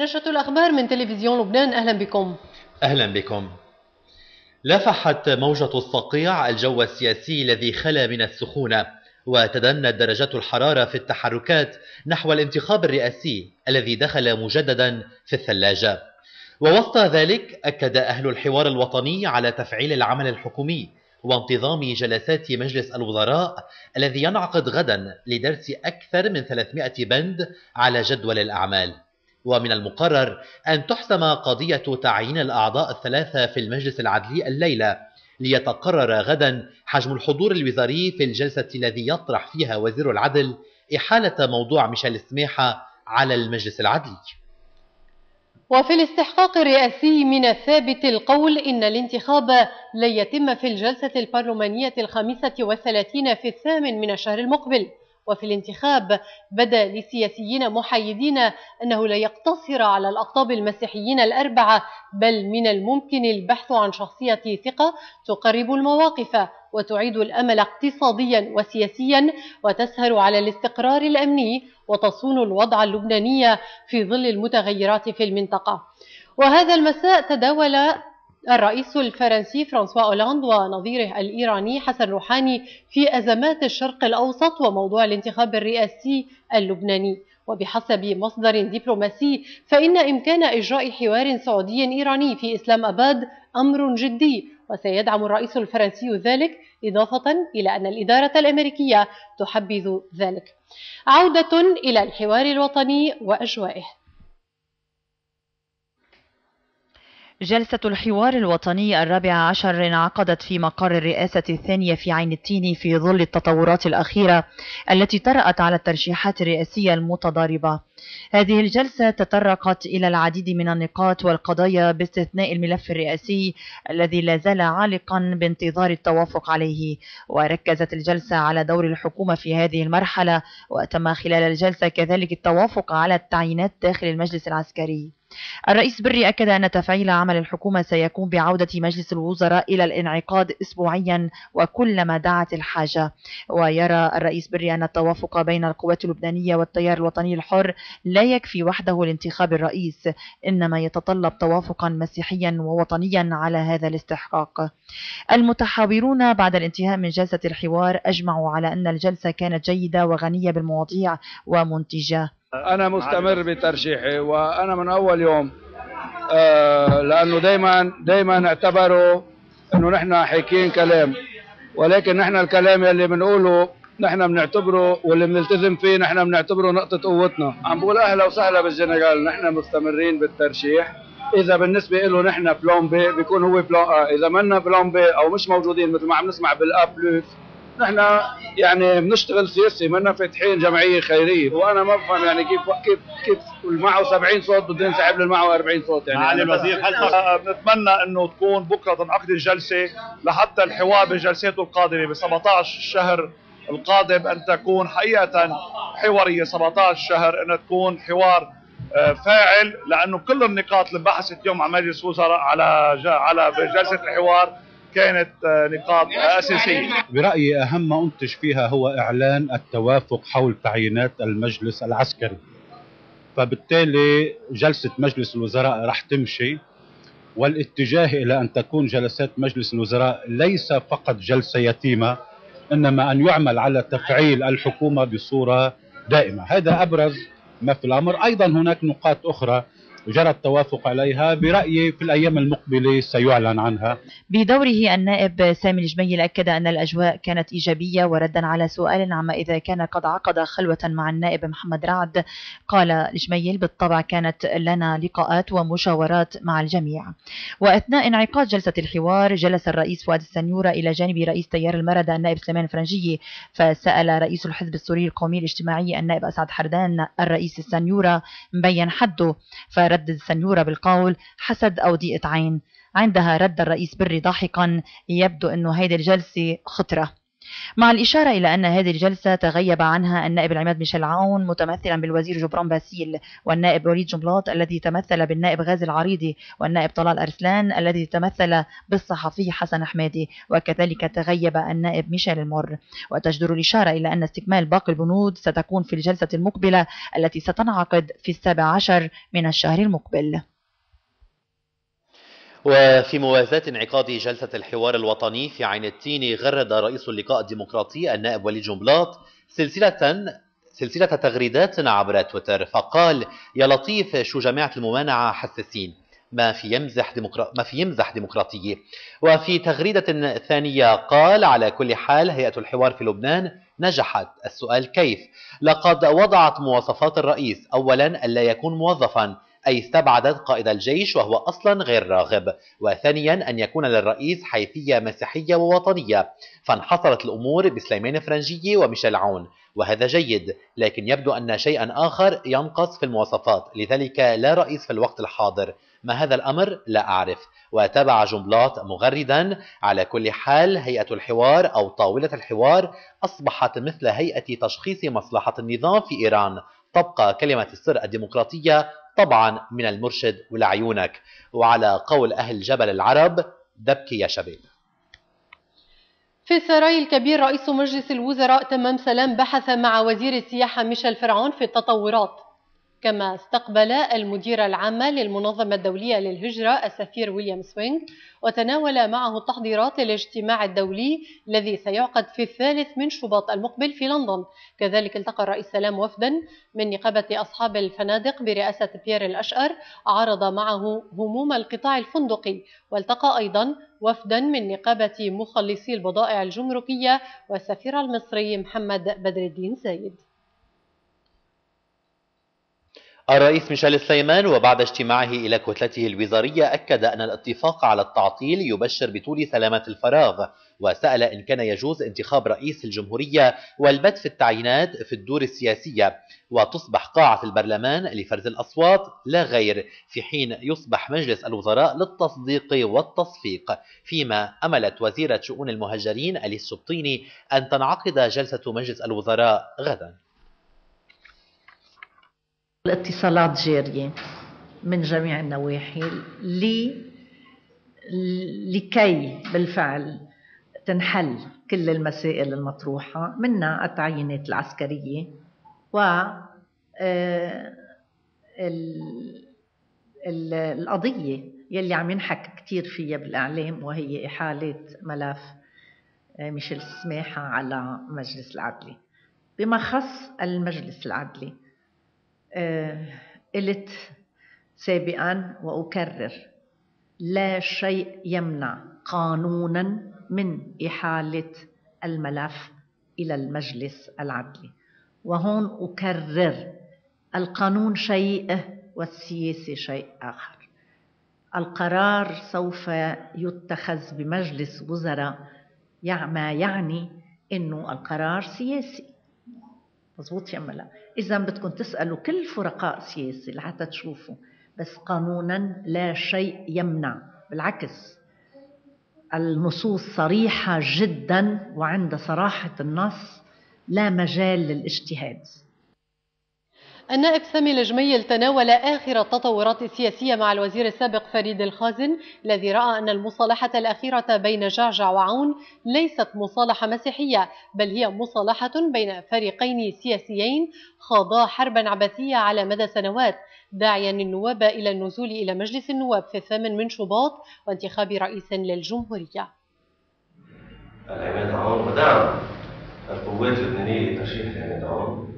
نشرة الأخبار من تلفزيون لبنان، أهلا بكم. أهلا بكم. لافحت موجة الصقيع الجو السياسي الذي خلا من السخونة، وتدنت درجات الحرارة في التحركات نحو الانتخاب الرئاسي الذي دخل مجددا في الثلاجة. ووسط ذلك أكد أهل الحوار الوطني على تفعيل العمل الحكومي وانتظام جلسات مجلس الوزراء الذي ينعقد غدا لدرس أكثر من 300 بند على جدول الأعمال. ومن المقرر أن تحسم قضية تعيين الأعضاء الثلاثة في المجلس العدلي الليلة، ليتقرر غدا حجم الحضور الوزاري في الجلسة الذي يطرح فيها وزير العدل إحالة موضوع ميشيل سميحة على المجلس العدلي. وفي الاستحقاق الرئاسي من الثابت القول إن الانتخاب لن يتم في الجلسة البرلمانية 35 في 8 من الشهر المقبل. وفي الانتخاب بدا لسياسيين محايدين أنه لا يقتصر على الأقطاب المسيحيين الأربعة، بل من الممكن البحث عن شخصية ثقة تقرب المواقف وتعيد الأمل اقتصاديا وسياسيا وتسهر على الاستقرار الأمني وتصون الوضع اللبناني في ظل المتغيرات في المنطقة. وهذا المساء تداول الرئيس الفرنسي فرانسوا أولاند ونظيره الإيراني حسن روحاني في أزمات الشرق الأوسط وموضوع الانتخاب الرئاسي اللبناني. وبحسب مصدر دبلوماسي فإن إمكان إجراء حوار سعودي إيراني في إسلام أباد أمر جدي، وسيدعم الرئيس الفرنسي ذلك، إضافة إلى أن الإدارة الأمريكية تحبذ ذلك. عودة إلى الحوار الوطني وأجوائه. جلسة الحوار الوطني 14 انعقدت في مقر الرئاسة الثانية في عين التين في ظل التطورات الأخيرة التي طرأت على الترشيحات الرئاسية المتضاربة. هذه الجلسة تطرقت إلى العديد من النقاط والقضايا باستثناء الملف الرئاسي الذي لا زال عالقا بانتظار التوافق عليه. وركزت الجلسة على دور الحكومة في هذه المرحلة، وتم خلال الجلسة كذلك التوافق على التعيينات داخل المجلس العسكري. الرئيس بري أكد أن تفعيل عمل الحكومة سيكون بعودة مجلس الوزراء إلى الانعقاد أسبوعيا وكلما دعت الحاجة. ويرى الرئيس بري أن التوافق بين القوات اللبنانية والتيار الوطني الحر لا يكفي وحده لانتخاب الرئيس، إنما يتطلب توافقا مسيحيا ووطنيا على هذا الاستحقاق. المتحاورون بعد الانتهاء من جلسة الحوار أجمعوا على أن الجلسة كانت جيدة وغنية بالمواضيع ومنتجة. أنا مستمر بترشيحي وأنا من أول يوم، لأنه دايما اعتبروا إنه نحن حاكيين كلام، ولكن نحن الكلام اللي بنقوله نحن بنعتبره واللي بنلتزم فيه نحن بنعتبره نقطة قوتنا. عم بقول أهلا وسهلا بالجنرال، نحن مستمرين بالترشيح. إذا بالنسبة له نحن بلون بي بيكون هو بلون A، إذا منا بلون بي أو مش موجودين مثل ما عم نسمع بالA بلس، نحن يعني بنشتغل سياسي، منا فاتحين جمعيه خيريه. وانا ما بفهم يعني كيف اللي معه 70 صوت بده ينسحب اللي معه 40 صوت. يعني معالي الوزير، بنتمنى انه تكون بكره تنعقد الجلسه لحتى الحوار بجلساته القادمه ب 17 الشهر القادم ان تكون حقيقه حواريه. 17 شهر ان تكون حوار فاعل، لانه كل النقاط اللي بحثت اليوم على مجلس الوزراء على جلسه الحوار كانت نقاط أساسية. برأيي أهم ما أنتج فيها هو إعلان التوافق حول تعيينات المجلس العسكري، فبالتالي جلسة مجلس الوزراء رح تمشي، والاتجاه إلى أن تكون جلسات مجلس الوزراء ليس فقط جلسة يتيمة، إنما أن يعمل على تفعيل الحكومة بصورة دائمة. هذا أبرز ما في الأمر. أيضا هناك نقاط أخرى جرى التوافق عليها، برأيي في الأيام المقبلة سيعلن عنها. بدوره النائب سامي الجميل أكد أن الأجواء كانت إيجابية، وردا على سؤال عما إذا كان قد عقد خلوة مع النائب محمد رعد قال الجميل: بالطبع كانت لنا لقاءات ومشاورات مع الجميع. وأثناء انعقاد جلسة الحوار جلس الرئيس فؤاد السنيورة إلى جانب رئيس تيار المردة النائب سليمان الفرنجي، فسأل رئيس الحزب السوري القومي الاجتماعي النائب أسعد حردان الرئيس السنيورة مبين حده، فرد السنيورة بالقول: حسد أو ضيقة عين. عندها رد الرئيس بري ضاحكا: يبدو أنه هيدي الجلسة خطرة. مع الإشارة إلى أن هذه الجلسة تغيب عنها النائب العماد ميشيل عون متمثلا بالوزير جبران باسيل، والنائب وليد جنبلاط الذي تمثل بالنائب غازي العريضي، والنائب طلال أرسلان الذي تمثل بالصحفي حسن حمادي، وكذلك تغيب النائب ميشيل المر. وتجدر الإشارة إلى أن استكمال باقي البنود ستكون في الجلسة المقبلة التي ستنعقد في 17 من الشهر المقبل. وفي موازاة انعقاد جلسة الحوار الوطني في عين التين، غرد رئيس اللقاء الديمقراطي النائب وليد جنبلاط سلسلة تغريدات عبر تويتر، فقال: يا لطيف شو جماعة الممانعة حساسين، ما في يمزح ديمقراطية. وفي تغريدة ثانية قال: على كل حال هيئة الحوار في لبنان نجحت. السؤال كيف؟ لقد وضعت مواصفات الرئيس: أولا ألا يكون موظفا، أي استبعدت قائد الجيش وهو أصلا غير راغب، وثانيا أن يكون للرئيس حيثية مسيحية ووطنية، فانحصرت الأمور بسليمان فرنجية وميشيل عون، وهذا جيد، لكن يبدو أن شيئا آخر ينقص في المواصفات، لذلك لا رئيس في الوقت الحاضر. ما هذا الأمر؟ لا أعرف. وتابع جنبلاط مغردا: على كل حال هيئة الحوار أو طاولة الحوار أصبحت مثل هيئة تشخيص مصلحة النظام في إيران، تبقى كلمة السر الديمقراطية طبعا من المرشد ولعيونك. وعلى قول أهل جبل العرب: دبكي يا شباب. في السراي الكبير، رئيس مجلس الوزراء تمام سلام بحث مع وزير السياحة ميشيل فرعون في التطورات، كما استقبل المدير العام للمنظمة الدولية للهجرة السفير ويليام سوينغ، وتناول معه التحضيرات للاجتماع الدولي الذي سيعقد في 3 من شباط المقبل في لندن. كذلك التقى الرئيس سلام وفدا من نقابة أصحاب الفنادق برئاسة بيير الأشقر عرض معه هموم القطاع الفندقي، والتقى أيضا وفدا من نقابة مخلصي البضائع الجمركية والسفير المصري محمد بدر الدين زايد. الرئيس ميشيل سليمان وبعد اجتماعه إلى كتلته الوزارية أكد أن الاتفاق على التعطيل يبشر بطول سلامة الفراغ، وسأل إن كان يجوز انتخاب رئيس الجمهورية والبت في التعيينات في الدور السياسية، وتصبح قاعة البرلمان لفرز الأصوات لا غير، في حين يصبح مجلس الوزراء للتصديق والتصفيق. فيما أملت وزيرة شؤون المهاجرين أليس شبطيني أن تنعقد جلسة مجلس الوزراء غدا. الاتصالات جارية من جميع النواحي لكي بالفعل تنحل كل المسائل المطروحة، منها التعيينات العسكرية والقضية يلي عم ينحك كتير فيها بالإعلام، وهي إحالة ملف ميشيل سماحة على مجلس العدلي. بما خص المجلس العدلي، قلت سابقا وأكرر: لا شيء يمنع قانونا من إحالة الملف إلى المجلس العدلي. وهون أكرر: القانون شيء والسياسة شيء آخر. القرار سوف يتخذ بمجلس وزراء، ما يعني إنه القرار سياسي. مظبوط يا ملا؟ إذا بدكم تسألوا كل فرقاء سياسي لحتى تشوفوا، بس قانونا لا شيء يمنع، بالعكس النصوص صريحة جدا، وعند صراحة النص لا مجال للاجتهاد. النائب سامي الجميل تناول آخر التطورات السياسية مع الوزير السابق فريد الخازن، الذي رأى أن المصالحة الأخيرة بين جعجع وعون ليست مصالحة مسيحية، بل هي مصالحة بين فريقين سياسيين خاضا حربا عبثية على مدى سنوات، داعيا النواب إلى النزول إلى مجلس النواب في 8 من شباط وانتخاب رئيس للجمهورية. العماد عون ودعم القوات اللبنانية لترشيح العماد عون،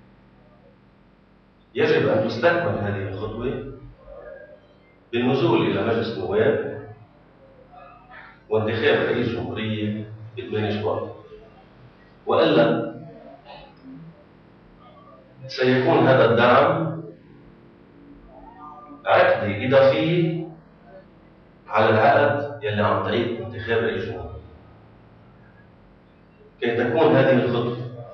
يجب أن تستكمل هذه الخطوة بالنزول إلى مجلس النواب وانتخاب رئيس جمهورية ب 8 شباط، وإلا سيكون هذا الدعم عقدة إضافية على العقد يلي عن طريق انتخاب رئيس جمهورية. كي تكون هذه الخطوة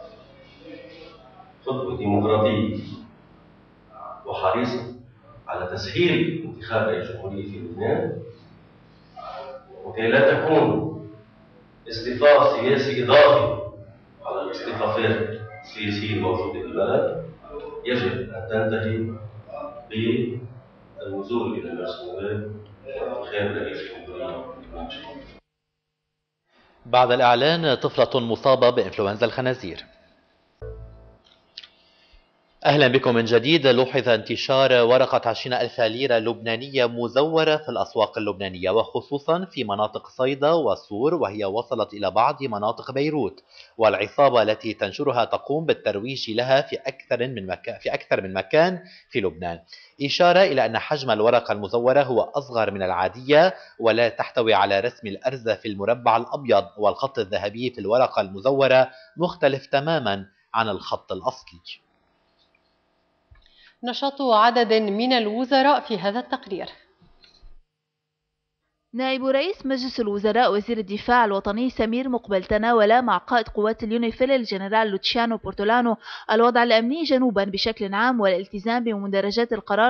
خطوة ديمقراطية وحريصة على تسهيل انتخاب رئيس جمهورية في لبنان، وكي لا تكون اصطفاف سياسي إضافي على الاصطفافات السياسية الموجودة في البلد يجب أن تنتهي بالنزول إلى مجلس النواب وانتخاب رئيس الجمهورية. بعد الإعلان طفلة مصابة بإنفلونزا الخنازير. أهلا بكم من جديد. لوحظ انتشار ورقة 20,000 ليرة لبنانية مزورة في الأسواق اللبنانية وخصوصا في مناطق صيدا وصور، وهي وصلت إلى بعض مناطق بيروت، والعصابة التي تنشرها تقوم بالترويج لها في أكثر من مكان في لبنان. إشارة إلى أن حجم الورقة المزورة هو أصغر من العادية ولا تحتوي على رسم الأرزة في المربع الأبيض، والخط الذهبي في الورقة المزورة مختلف تماما عن الخط الأصلي. نشاط عدد من الوزراء في هذا التقرير. نائب رئيس مجلس الوزراء وزير الدفاع الوطني سمير مقبل تناول مع قائد قوات اليونيفيل الجنرال لوتشيانو بورتولانو الوضع الأمني جنوبا بشكل عام والالتزام بمندرجات القرار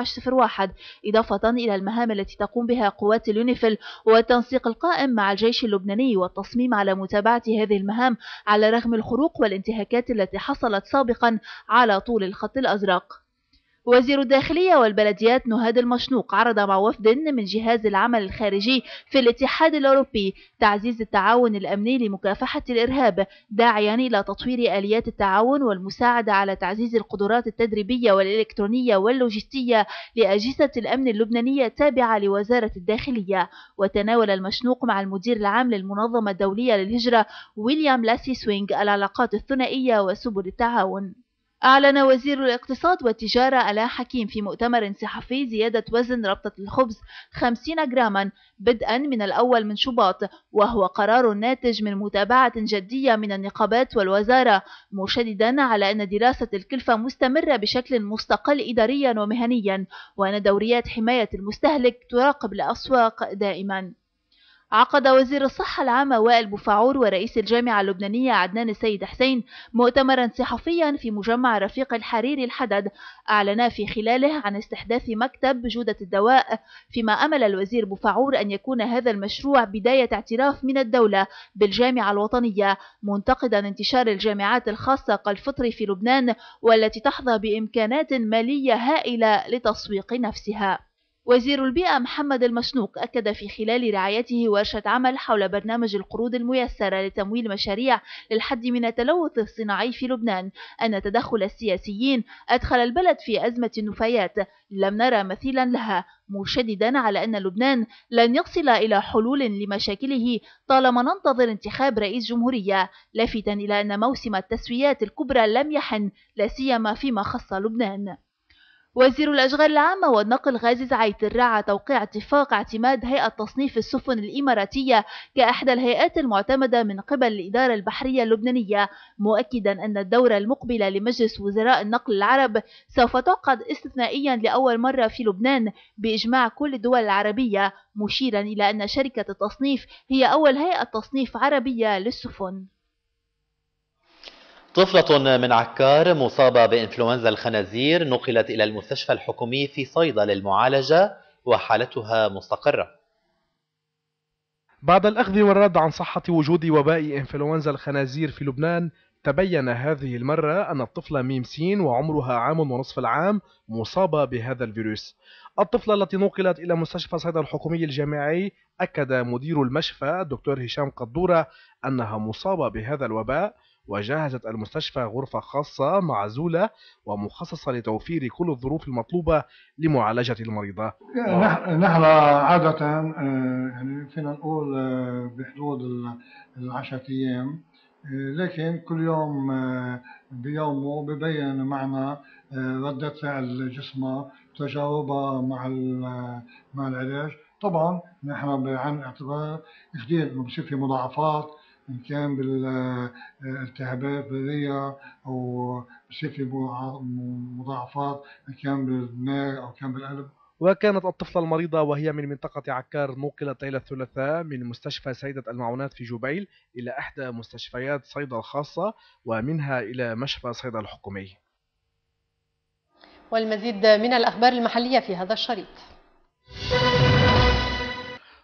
1701، إضافة إلى المهام التي تقوم بها قوات اليونيفيل والتنسيق القائم مع الجيش اللبناني والتصميم على متابعة هذه المهام على رغم الخروق والانتهاكات التي حصلت سابقا على طول الخط الأزرق. وزير الداخلية والبلديات نهاد المشنوق عرض مع وفد من جهاز العمل الخارجي في الاتحاد الأوروبي تعزيز التعاون الأمني لمكافحة الإرهاب، داعيا إلى تطوير آليات التعاون والمساعدة على تعزيز القدرات التدريبية والإلكترونية واللوجستية لأجهزة الأمن اللبنانية التابعة لوزارة الداخلية. وتناول المشنوق مع المدير العام للمنظمة الدولية للهجرة ويليام لاسي سوينغ العلاقات الثنائية وسبل التعاون. أعلن وزير الاقتصاد والتجارة آلاء حكيم في مؤتمر صحفي زيادة وزن ربطة الخبز 50 جراما بدءا من الأول من شباط، وهو قرار ناتج من متابعة جدية من النقابات والوزارة، مشددا على أن دراسة الكلفة مستمرة بشكل مستقل إداريا ومهنيا، وأن دوريات حماية المستهلك تراقب الأسواق دائما. عقد وزير الصحة العامة وائل بوفعور ورئيس الجامعة اللبنانية عدنان السيد حسين مؤتمرا صحفيا في مجمع رفيق الحريري الحدد، أعلن في خلاله عن استحداث مكتب جودة الدواء، فيما أمل الوزير بوفعور أن يكون هذا المشروع بداية اعتراف من الدولة بالجامعة الوطنية، منتقدا انتشار الجامعات الخاصة كالفطري في لبنان والتي تحظى بإمكانات مالية هائلة لتسويق نفسها. وزير البيئة محمد المشنوق أكد في خلال رعايته ورشة عمل حول برنامج القروض الميسرة لتمويل مشاريع للحد من التلوث الصناعي في لبنان أن تدخل السياسيين أدخل البلد في أزمة النفايات لم نرى مثيلا لها، مشددا على أن لبنان لن يصل إلى حلول لمشاكله طالما ننتظر انتخاب رئيس جمهورية، لافتا إلى أن موسم التسويات الكبرى لم يحن لا سيما فيما خص لبنان. وزير الأشغال العامة والنقل غازي زعيتر رعى توقيع اتفاق اعتماد هيئة تصنيف السفن الإماراتية كأحدى الهيئات المعتمدة من قبل الإدارة البحرية اللبنانية، مؤكدا أن الدورة المقبلة لمجلس وزراء النقل العرب سوف تعقد استثنائيا لأول مرة في لبنان بإجماع كل الدول العربية، مشيرا إلى أن شركة التصنيف هي أول هيئة تصنيف عربية للسفن. طفلة من عكار مصابة بإنفلونزا الخنازير نقلت إلى المستشفى الحكومي في صيدا للمعالجة وحالتها مستقرة. بعد الأخذ والرد عن صحة وجود وباء إنفلونزا الخنازير في لبنان، تبين هذه المرة أن الطفلة ميم سين وعمرها 1.5 عام مصابة بهذا الفيروس. الطفلة التي نقلت إلى مستشفى صيدا الحكومي الجامعي أكد مدير المشفى الدكتور هشام قدورة أنها مصابة بهذا الوباء، وجهزت المستشفى غرفة خاصة معزولة ومخصصة لتوفير كل الظروف المطلوبة لمعالجة المريضة. نحن عادة يعني فينا نقول بحدود 10 أيام، لكن كل يوم بيومه ببين معنا ردة فعل جسمها تجاوبها مع العلاج. طبعا نحن بعين اعتبار جديد انه بصير في مضاعفات إن كان بالالتهابات بالرئة أو بصير في مضاعفات إن كان بالدماغ أو كان بالقلب. وكانت الطفلة المريضة وهي من منطقة عكار نقلت ليلة الثلاثاء من مستشفى سيدة المعونات في جبيل إلى إحدى مستشفيات صيدا الخاصة ومنها إلى مشفى صيدا الحكومي. والمزيد من الأخبار المحلية في هذا الشريط.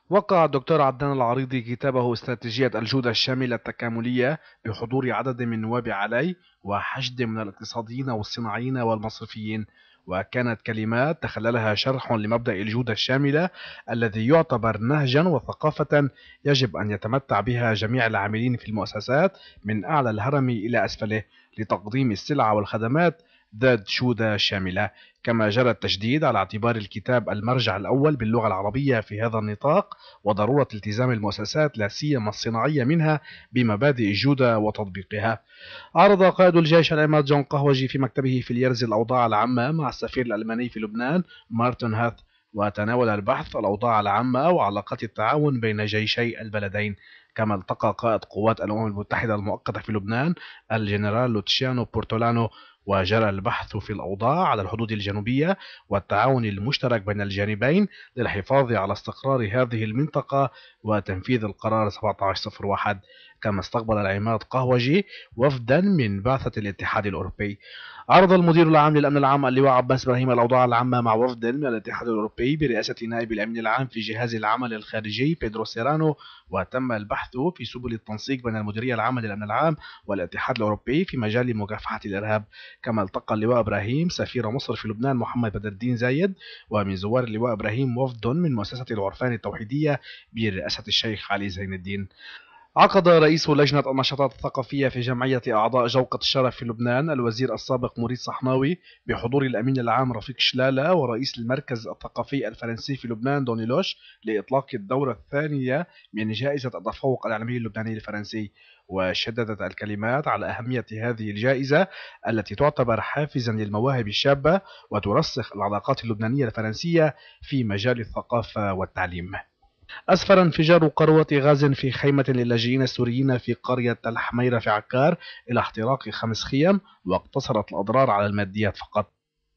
وقع الدكتور عدنان العريضي كتابه استراتيجية الجودة الشاملة التكاملية بحضور عدد من نواب علي وحشد من الاقتصاديين والصناعيين والمصرفيين، وكانت كلمات تخللها شرح لمبدأ الجودة الشاملة الذي يعتبر نهجا وثقافة يجب أن يتمتع بها جميع العاملين في المؤسسات من أعلى الهرم إلى أسفله لتقديم السلع والخدمات ذات جودة شاملة. كما جرى التشديد على اعتبار الكتاب المرجع الأول باللغة العربية في هذا النطاق وضرورة التزام المؤسسات لا سيما الصناعية منها بمبادئ الجودة وتطبيقها. عرض قائد الجيش العماد جون قهوجي في مكتبه في اليرز الأوضاع العامة مع السفير الألماني في لبنان مارتن هاث، وتناول البحث الأوضاع العامة وعلاقات التعاون بين جيشي البلدين. كما التقى قائد قوات الأمم المتحدة المؤقتة في لبنان الجنرال لوتشيانو بورتولانو، وجرى البحث في الأوضاع على الحدود الجنوبية والتعاون المشترك بين الجانبين للحفاظ على استقرار هذه المنطقة وتنفيذ القرار 1701. كما استقبل العماد قهوجي وفدا من بعثة الاتحاد الأوروبي. عرض المدير العام للأمن العام اللواء عباس إبراهيم الأوضاع العامة مع وفد من الاتحاد الأوروبي برئاسة نائب الأمين العام في جهاز العمل الخارجي بيدرو سيرانو، وتم البحث في سبل التنسيق بين المديرية العامة للأمن العام والاتحاد الأوروبي في مجال مكافحة الإرهاب. كما التقى اللواء إبراهيم سفير مصر في لبنان محمد بدر الدين زايد، ومن زوار اللواء إبراهيم وفد من مؤسسة العرفان التوحيدية برئاسة الشيخ علي زين الدين. عقد رئيس لجنة النشاطات الثقافية في جمعية أعضاء جوقة الشرف في لبنان الوزير السابق مريد صحناوي بحضور الأمين العام رفيق شلالة ورئيس المركز الثقافي الفرنسي في لبنان دوني لوش لإطلاق الدورة الثانية من جائزة التفوق العالمي اللبناني الفرنسي. وشددت الكلمات على أهمية هذه الجائزة التي تعتبر حافزا للمواهب الشابة وترسخ العلاقات اللبنانية الفرنسية في مجال الثقافة والتعليم. أسفر انفجار قروة غاز في خيمة للاجئين السوريين في قرية الحميرة في عكار إلى احتراق 5 خيم، واقتصرت الأضرار على الماديات فقط.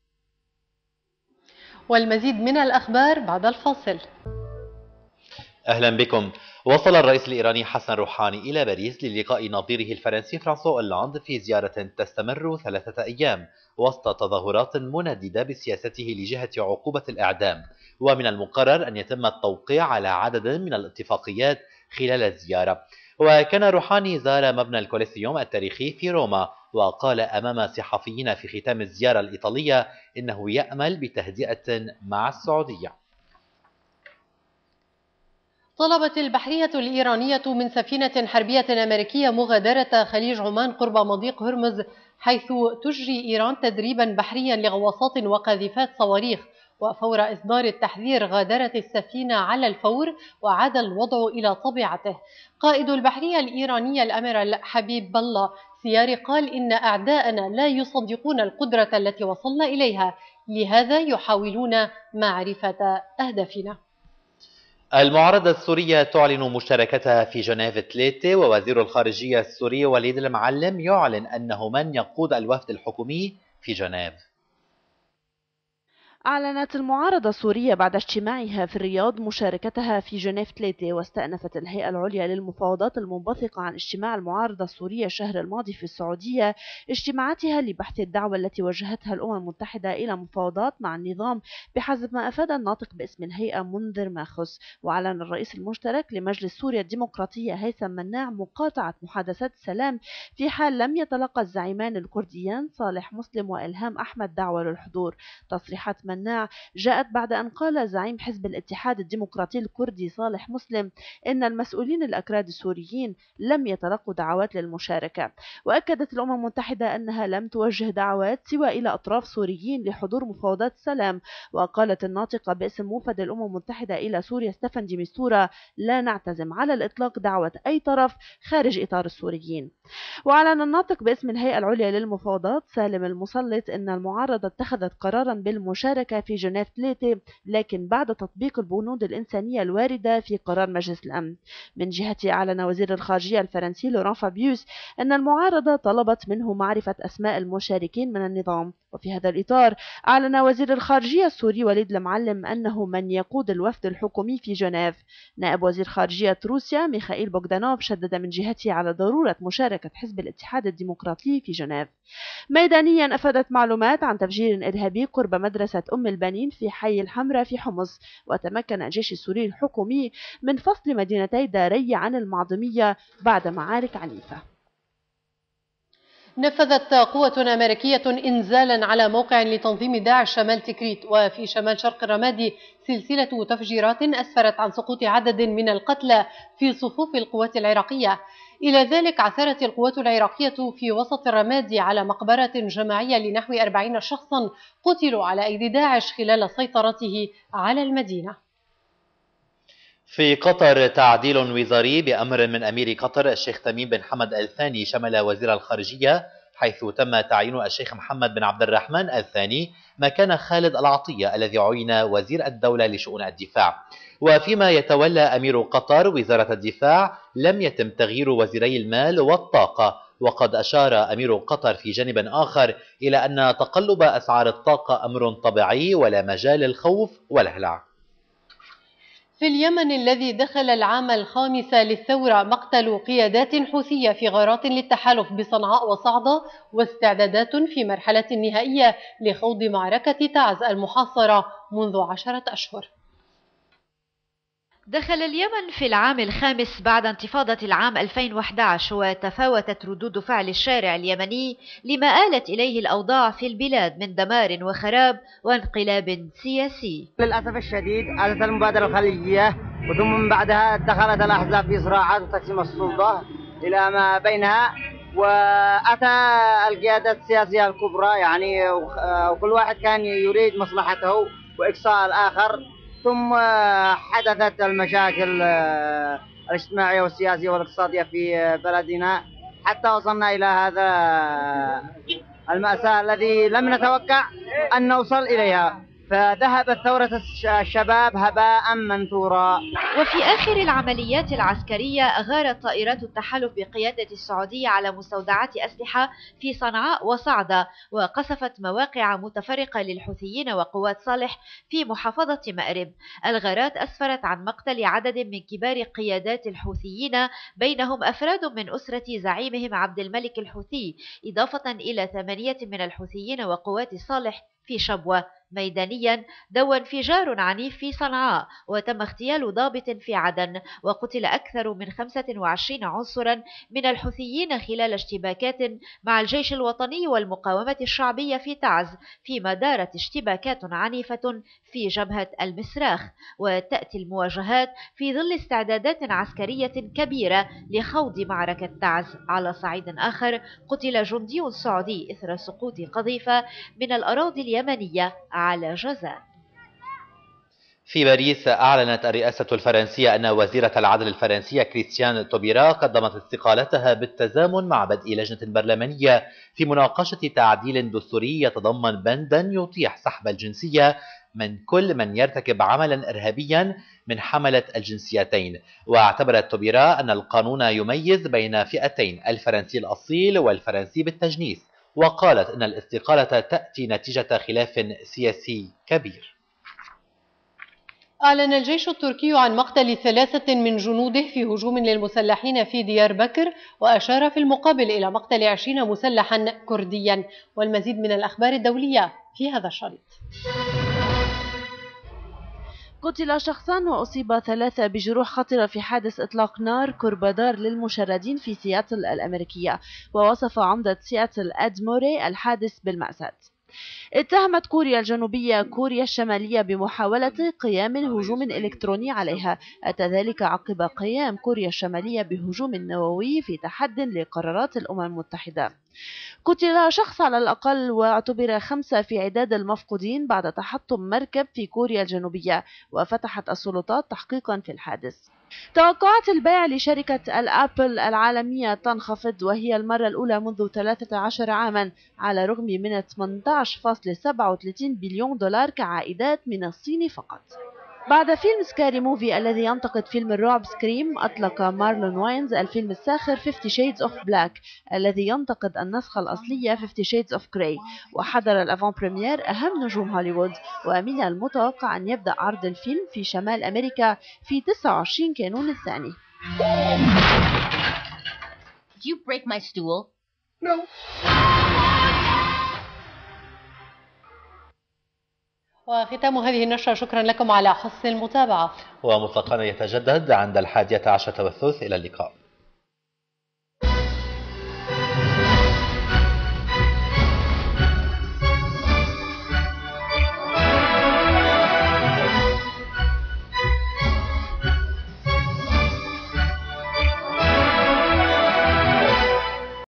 والمزيد من الأخبار بعد الفاصل. أهلا بكم. وصل الرئيس الإيراني حسن روحاني إلى باريس للقاء نظيره الفرنسي فرانسوا أولاند في زيارة تستمر 3 أيام وسط تظاهرات منددة بسياسته لجهة عقوبة الإعدام. ومن المقرر أن يتم التوقيع على عدد من الاتفاقيات خلال الزيارة. وكان روحاني زار مبنى الكوليسيوم التاريخي في روما، وقال أمام صحفيين في ختام الزيارة الإيطالية إنه يأمل بتهدئة مع السعودية. طلبت البحرية الإيرانية من سفينة حربية أمريكية مغادرة خليج عمان قرب مضيق هرمز، حيث تجري إيران تدريبا بحريا لغواصات وقاذفات صواريخ. وفور إصدار التحذير غادرت السفينة على الفور وعاد الوضع إلى طبيعته. قائد البحرية الإيرانية الأميرال حبيب بالله سياري قال إن أعداءنا لا يصدقون القدرة التي وصلنا إليها، لهذا يحاولون معرفة أهدافنا. المعارضة السورية تعلن مشاركتها في جنيف 3، ووزير الخارجية السوري وليد المعلم يعلن أنه من يقود الوفد الحكومي في جنيف. أعلنت المعارضة السورية بعد اجتماعها في الرياض مشاركتها في جنيف 3، واستأنفت الهيئة العليا للمفاوضات المنبثقة عن اجتماع المعارضة السورية الشهر الماضي في السعودية اجتماعاتها لبحث الدعوة التي وجهتها الأمم المتحدة إلى مفاوضات مع النظام بحسب ما أفاد الناطق باسم الهيئة منذر ماخوس. وأعلن الرئيس المشترك لمجلس سوريا الديمقراطية هيثم مناع مقاطعة محادثات السلام في حال لم يتلقى الزعيمان الكرديان صالح مسلم وإلهام أحمد دعوة للحضور. تصريحات مناع جاءت بعد أن قال زعيم حزب الاتحاد الديمقراطي الكردي صالح مسلم إن المسؤولين الأكراد السوريين لم يتلقوا دعوات للمشاركة. وأكدت الأمم المتحدة أنها لم توجه دعوات سوى إلى أطراف سوريين لحضور مفاوضات السلام. وقالت الناطقة باسم وفد الأمم المتحدة إلى سوريا ستيفان دي ميستورا: لا نعتزم على الإطلاق دعوة أي طرف خارج إطار السوريين. وأعلن الناطق باسم الهيئة العليا للمفاوضات سالم المسلط أن المعارضة اتخذت قرارا بالمشاركة في جنيف 3، لكن بعد تطبيق البنود الإنسانية الواردة في قرار مجلس الأمن. من جهته أعلن وزير الخارجية الفرنسي لوران فابيوس أن المعارضة طلبت منه معرفة أسماء المشاركين من النظام. وفي هذا الإطار أعلن وزير الخارجية السوري وليد المعلم أنه من يقود الوفد الحكومي في جنيف. نائب وزير خارجية روسيا ميخائيل بوغدانوف شدد من جهته على ضرورة مشاركة حزب الاتحاد الديمقراطي في جنيف. ميدانيا أفادت معلومات عن تفجير إرهابي قرب مدرسة أم البنين في حي الحمراء في حمص. وتمكن الجيش السوري الحكومي من فصل مدينتي داري عن المعظمية بعد معارك عنيفة. نفذت قوة أمريكية إنزالا على موقع لتنظيم داعش شمال تكريت وفي شمال شرق الرمادي سلسلة تفجيرات أسفرت عن سقوط عدد من القتلى في صفوف القوات العراقية. إلى ذلك عثرت القوات العراقية في وسط الرمادي على مقبرة جماعية لنحو 40 شخصا قتلوا على أيدي داعش خلال سيطرته على المدينة. في قطر تعديل وزاري بأمر من أمير قطر الشيخ تميم بن حمد آل ثاني شمل وزير الخارجية، حيث تم تعيين الشيخ محمد بن عبد الرحمن آل ثاني مكان خالد العطية الذي عين وزير الدولة لشؤون الدفاع. وفيما يتولى أمير قطر وزارة الدفاع لم يتم تغيير وزيري المال والطاقة. وقد أشار أمير قطر في جانب آخر إلى أن تقلب أسعار الطاقة أمر طبيعي ولا مجال للخوف والهلع. في اليمن الذي دخل العام الخامس للثورة مقتل قيادات حوثية في غارات للتحالف بصنعاء وصعدة واستعدادات في مرحلة نهائية لخوض معركة تعز المحاصرة منذ 10 أشهر. دخل اليمن في العام الخامس بعد انتفاضة العام 2011 وتفاوتت ردود فعل الشارع اليمني لما آلت إليه الأوضاع في البلاد من دمار وخراب وانقلاب سياسي. للأسف الشديد أتت المبادرة الخليجية وثم من بعدها دخلت الأحزاب في صراعات وتقسيم السلطة إلى ما بينها، وأتى القيادة السياسية الكبرى يعني وكل واحد كان يريد مصلحته وإقصاء الآخر، ثم حدثت المشاكل الاجتماعية والسياسية والاقتصادية في بلدنا حتى وصلنا إلى هذا المأساة الذي لم نتوقع أن نوصل إليها، فذهبت ثورة الشباب هباء منثورا. وفي آخر العمليات العسكرية أغارت طائرات التحالف بقيادة السعودية على مستودعات أسلحة في صنعاء وصعدة وقصفت مواقع متفرقة للحوثيين وقوات صالح في محافظة مأرب. الغارات أسفرت عن مقتل عدد من كبار قيادات الحوثيين بينهم أفراد من أسرة زعيمهم عبد الملك الحوثي، إضافة إلى 8 من الحوثيين وقوات صالح في شبوة. ميدانيا دوى انفجار عنيف في صنعاء وتم اغتيال ضابط في عدن، وقتل أكثر من 25 عنصرا من الحوثيين خلال اشتباكات مع الجيش الوطني والمقاومة الشعبية في تعز، فيما دارت اشتباكات عنيفة في جبهة المسراخ. وتأتي المواجهات في ظل استعدادات عسكرية كبيرة لخوض معركة تعز. على صعيد آخر قتل جندي سعودي إثر سقوط قذيفة من الأراضي اليمنية على جازان. في باريس أعلنت الرئاسة الفرنسية أن وزيرة العدل الفرنسية كريستيان توبيرا قدمت استقالتها بالتزامن مع بدء لجنة برلمانية في مناقشة تعديل دستوري يتضمن بندا يتيح سحب الجنسية من كل من يرتكب عملا إرهابيا من حملة الجنسيتين. واعتبرت توبيرا أن القانون يميز بين فئتين، الفرنسي الأصيل والفرنسي بالتجنيس، وقالت أن الاستقالة تأتي نتيجة خلاف سياسي كبير. أعلن الجيش التركي عن مقتل 3 من جنوده في هجوم للمسلحين في ديار بكر، وأشار في المقابل إلى مقتل 20 مسلحا كرديا. والمزيد من الأخبار الدولية في هذا الشريط. قتل شخصان وأصيب 3 بجروح خطرة في حادث إطلاق نار قرب دار للمشردين في سياتل الأمريكية، ووصف عمدة سياتل إد موري الحادث بالمأساة. اتهمت كوريا الجنوبية كوريا الشمالية بمحاولة قيام هجوم إلكتروني عليها، أتى ذلك عقب قيام كوريا الشمالية بهجوم نووي في تحد لقرارات الأمم المتحدة. قتل شخص على الأقل واعتبر 5 في عداد المفقودين بعد تحطم مركب في كوريا الجنوبية، وفتحت السلطات تحقيقا في الحادث. توقعات البيع لشركة الأبل العالمية تنخفض، وهي المرة الأولى منذ 13 عاما، على الرغم من 18.37 بليون دولار كعائدات من الصين فقط. بعد فيلم سكاري موفي الذي ينتقد فيلم الرعب سكريم، أطلق مارلون واينز الفيلم الساخر 50 Shades of Black الذي ينتقد النسخة الأصلية 50 Shades of Grey. وحضر الأفون بريمير أهم نجوم هوليوود، ومن المتوقع أن يبدأ عرض الفيلم في شمال أمريكا في 29 كانون الثاني. Did you break my stool? No. وختام هذه النشرة، شكرا لكم على حسن المتابعة، ومطلقنا يتجدد عند 11:30 إلى اللقاء.